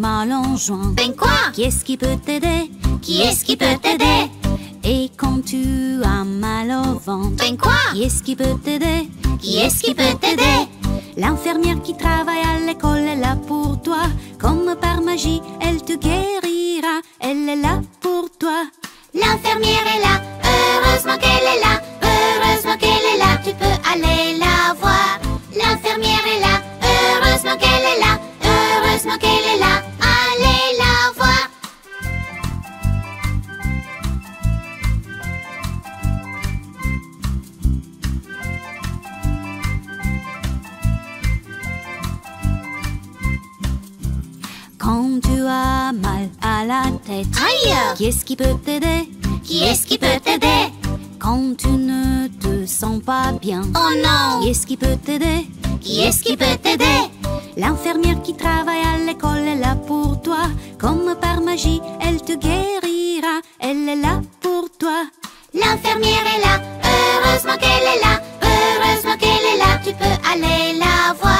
mal en juin. Ben quoi? Qui est-ce qui peut t'aider? Qui est-ce qui peut t'aider? Et quand tu as mal au ventre, Ben quoi? qui est-ce qui peut t'aider? Qui est-ce qui peut t'aider? L'infirmière qui travaille à l'école est là pour toi. Comme par magie, elle te guérira. Elle est là pour toi. L'infirmière est là, heureusement qu'elle est là. Heureusement qu'elle est là, tu peux aller la voir. L'infirmière est là, heureusement qu'elle est là. Heureusement qu'elle est là, allez la voir. Quand tu as mal à la tête, Aïe! qui est-ce qui peut t'aider? Qui est-ce qui peut t'aider? Quand tu ne te sens pas bien, Oh non! qui est-ce qui peut t'aider? Qui est-ce qui peut t'aider? L'infirmière qui travaille à l'école est là pour toi. Comme par magie, elle te guérira. Elle est là pour toi. L'infirmière est là, heureusement qu'elle est là. Heureusement qu'elle est là, tu peux aller la voir.